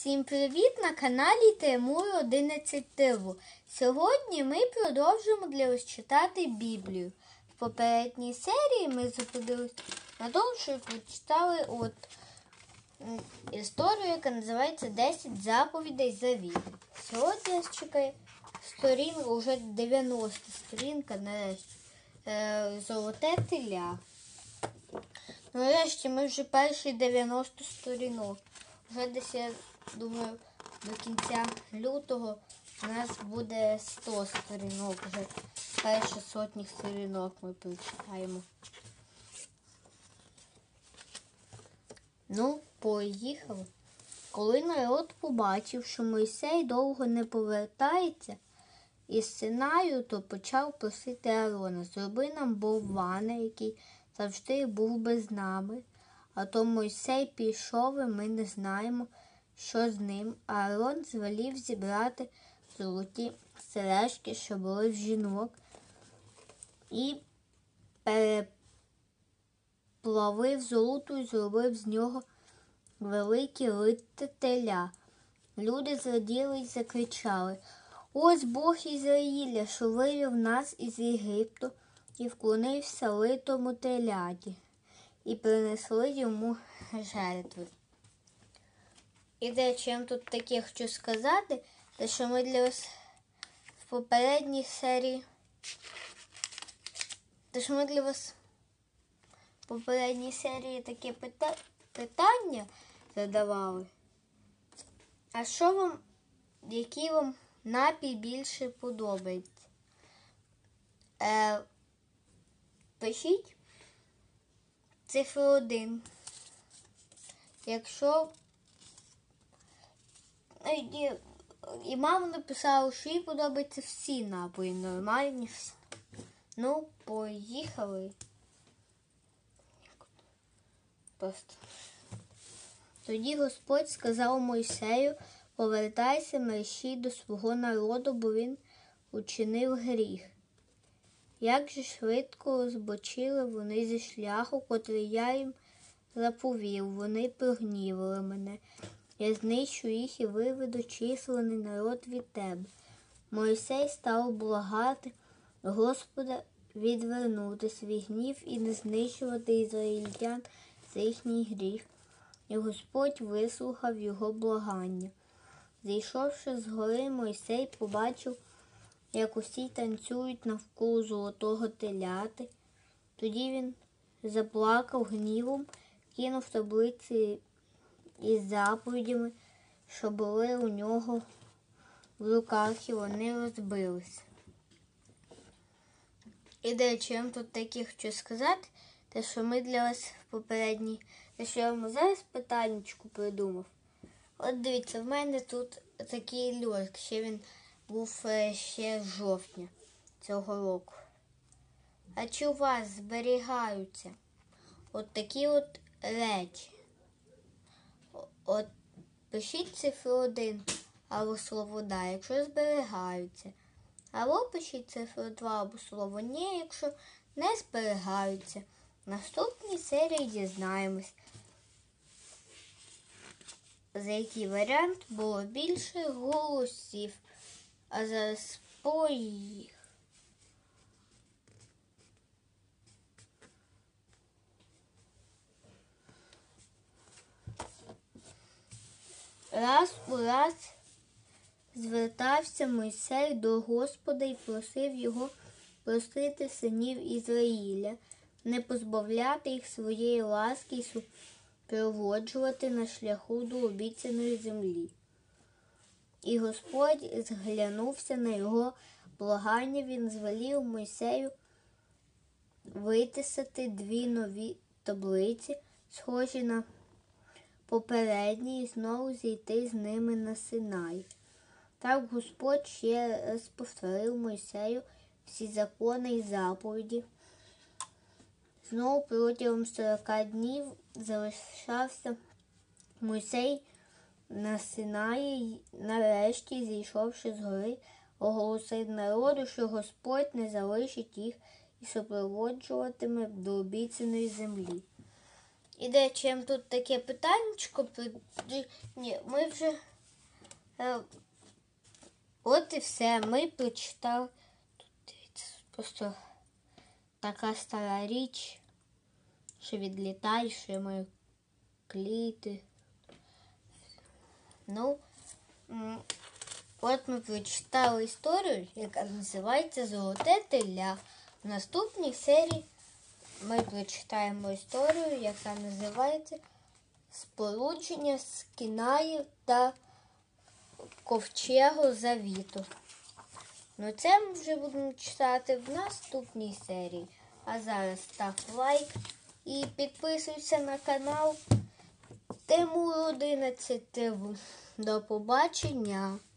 Всім привіт на каналі Тимур 11 ТВ. Сьогодні ми продовжуємо для вас читати Біблію. В попередній серії ми зупинилися на тому, що прочитали історію, яка називається 10 заповідей завіту. Сьогодні нас чекає сторінка, вже 90 сторінка, нарешті, золоте теля. Нарешті ми вже перші 90 сторінок. Вже десь, я думаю, до кінця лютого у нас буде 100 сторінок. Вже перші сотні сторінок ми прочитаємо. Ну, поїхали. Коли народ побачив, що Мойсей довго не повертається із Синаю, то почав просити Аарона: зроби нам боввана, який завжди був би з нами. А то Мойсей пішов, і ми не знаємо, що з ним. Аарон звелів зібрати золоті сережки, що були в жінок, і переплавив золото і зробив з нього велике лите теля. Люди зраділи й закричали: ось Бог Ізраїля, що вивів нас із Єгипту і вклонився литому теляді. І принесли йому жертви. І де чим тут таке хочу сказати, те, що ми для вас в попередній серії, таке питання задавали. А що вам, який вам напій більше подобається? Пишіть цифру 1. Якщо і мама написала, що їй подобаються всі напої, нормальні всі. Ну, поїхали. Просто. Тоді Господь сказав Мойсею: повертайся мерщій до свого народу, бо він учинив гріх. Як же швидко збочили вони зі шляху, котрий я їм заповів. Вони прогнівали мене. Я знищу їх і виведу численний народ від тебе. Мойсей став благати Господа відвернути свій гнів і не знищувати ізраїльтян за їхній гріх. І Господь вислухав його благання. Зійшовши з гори, Мойсей побачив, як усі танцюють навколо золотого теляти. Тоді він заплакав гнівом, кинув таблиці із заповідями, що були у нього в руках, і вони розбилися. І де чим тут таке хочу сказати, те, що ми для вас в попередній, те, що я вам зараз питаннячку придумав. От дивіться, в мене тут такий льорк, ще він був ще з жовтня цього року. А чи у вас зберігаються от такі от речі? От пишіть цифру 1 або слово «да», якщо зберігаються. Або пишіть цифру 2 або слово «ні», якщо не зберігаються. В наступній серії дізнаємось, за який варіант було більше голосів. А зараз поїхали. Раз у раз звертався Мойсей до Господа і просив його простити синів Ізраїля, не позбавляти їх своєї ласки і супроводжувати на шляху до обіцяної землі. І Господь зглянувся на його благання. Він звелів Мойсею витисати 2 нові таблиці, схожі на попередні, і знову зійти з ними на Синай. Так Господь ще раз повторив Мойсею всі закони і заповіді. Знову протягом 40 днів залишався Мойсей на Синаї. Нарешті, зійшовши з гори, оголосив народу, що Господь не залишить їх і супроводжуватиме до обіцяної землі. І де чим тут таке питаннячко? Ні, ми вже От і все. Ми прочитали. Тут дивіться, просто така стара річ, що відлітає, що я маю клеїти. Ну, от ми прочитали історію, яка називається «Золоте теля». В наступній серії ми прочитаємо історію, яка називається «Сполучення Скінаїв та Ковчегу Завіту». Ну, це ми вже будемо читати в наступній серії. А зараз став лайк і підписуйся на канал Тимур 11 ТВ. До побачення!